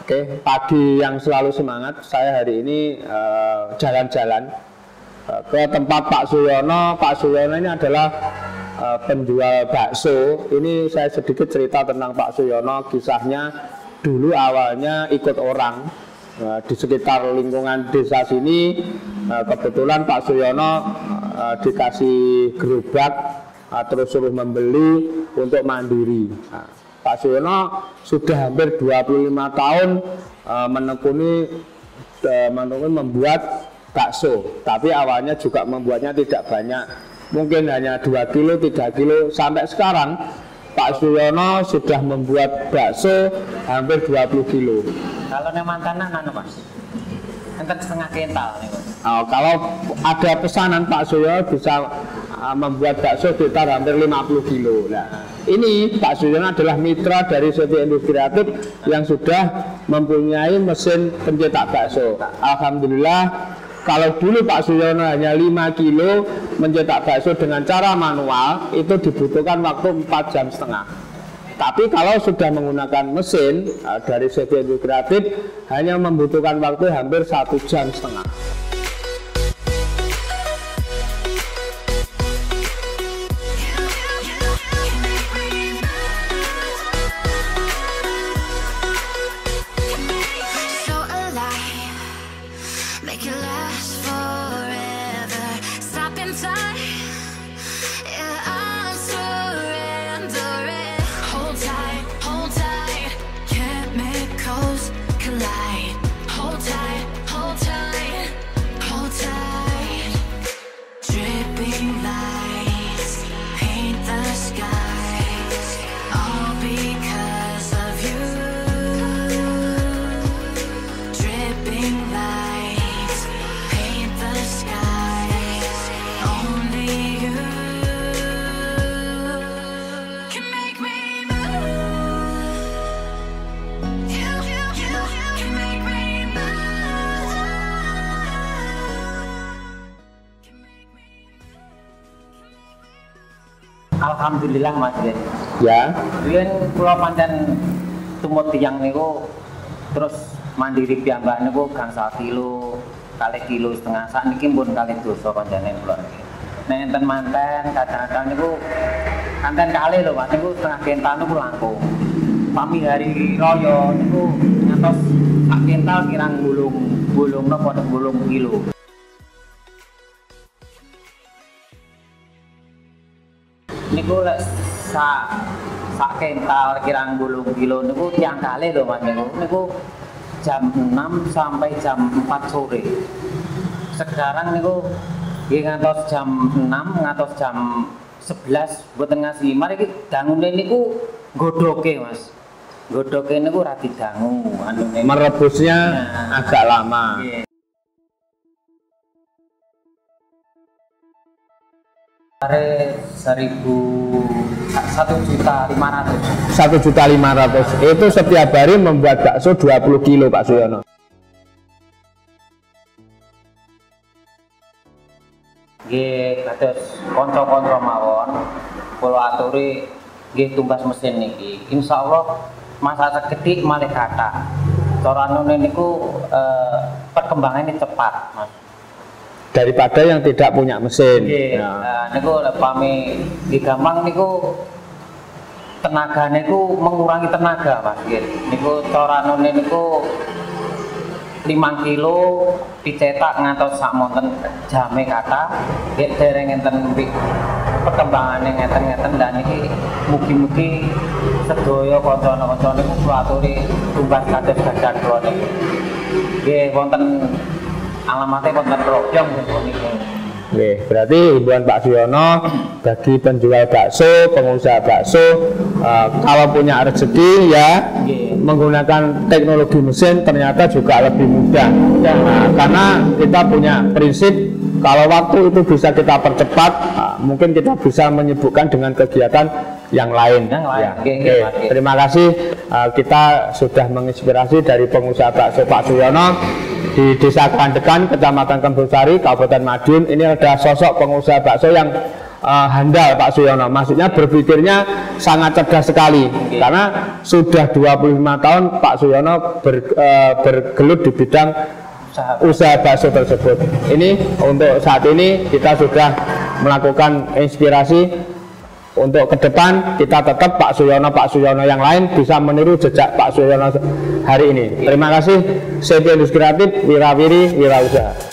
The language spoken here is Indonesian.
Oke, pagi yang selalu semangat. Saya hari ini jalan-jalan ke tempat Pak Suyono. Pak Suyono ini adalah penjual bakso. Ini saya sedikit cerita tentang Pak Suyono. Kisahnya dulu awalnya ikut orang di sekitar lingkungan desa sini. Kebetulan Pak Suyono dikasih gerobak, terus suruh membeli untuk mandiri. Pak Suyono sudah hampir 25 tahun menekuni membuat bakso, tapi awalnya juga membuatnya tidak banyak, mungkin hanya 2 kilo, 3 kilo. Sampai sekarang Pak Suyono sudah membuat bakso hampir 20 kilo. Kalau yang mantanan Mas? Enten setengah kental nih. Kalau ada pesanan Pak Suyono bisa membuat bakso sekitar hampir 50 kilo. Nah, ini Pak Suyono adalah mitra dari Setia Industri Kreatif yang sudah mempunyai mesin pencetak bakso. Alhamdulillah, kalau dulu Pak Suyono hanya 5 kilo mencetak bakso dengan cara manual, itu dibutuhkan waktu 4,5 jam. Tapi kalau sudah menggunakan mesin dari Setia Industri Kreatif, hanya membutuhkan waktu hampir 1,5 jam. Alhamdulillah Mas ya. Riyen kula pancen tumut tiyang niku terus mandiri piyambak niku gangsal kilo, kalih kilo setengah. Sakniki pun kalih dosa pancene kula niki. Nek enten manten kadang-kadang niku kanten kalih lho Mas, niku setengah kental niku langkung. Pami hari raya niku ngantos sak kental kirang bulung napa bulung kilo. Niku lek sak kental kirang 10 kilo niku tiang kalih lho Mas niku jam 6 sampai jam 4 sore. Sekarang niku nggih ngantos jam 6 ngantos jam 11 mboten ngasih. Mari iki dangune niku nggodhoke Mas. Nggodhoke niku ra didangu anune. Merebusnya agak lama. Nggih. 1.500.000. 1.500.000 itu setiap hari membuat bakso 20 kilo Pak Suyono. Nggih, kados kanca-kanca mawon kula aturi nggih tumbas mesin niki. Insyaallah masa sekedik malih kathah. Cara anune niku perkembangannya cepat, Mas. Daripada yang tidak punya mesin. Niku pami gampang niku tenaga niku mengurangi tenaga Mas. Niku cara anune niku 5 kilo dicetak ngantos sak monten jame kata nggih dereng enten perkembangannya ngeten-ngeten dan niki mugi-mugi sedaya kanca-kanca niku kula aturi tumbas kados gadah kula niku. Nggih wonten alamatnya konten program niku. Oke, berarti himbauan Pak Suyono bagi penjual bakso, pengusaha bakso, kalau punya rezeki ya menggunakan teknologi mesin ternyata juga lebih mudah. Karena kita punya prinsip kalau waktu itu bisa kita percepat, mungkin kita bisa menyibukkan dengan kegiatan yang lain. Terima kasih, kita sudah menginspirasi dari pengusaha bakso Pak Suyono di Desa Kandekan, Kecamatan Kembusari, Kabupaten Madiun. Ini ada sosok pengusaha bakso yang handal Pak Suyono, maksudnya berpikirnya sangat cerdas sekali karena sudah 25 tahun Pak Suyono bergelut di bidang usaha bakso tersebut. Ini untuk saat ini kita sudah melakukan inspirasi untuk ke depan, kita tetap Pak Suyono yang lain bisa meniru jejak Pak Suyono hari ini. Terima kasih. CP Industri Kreatif, Wirawiri, Wirausaha.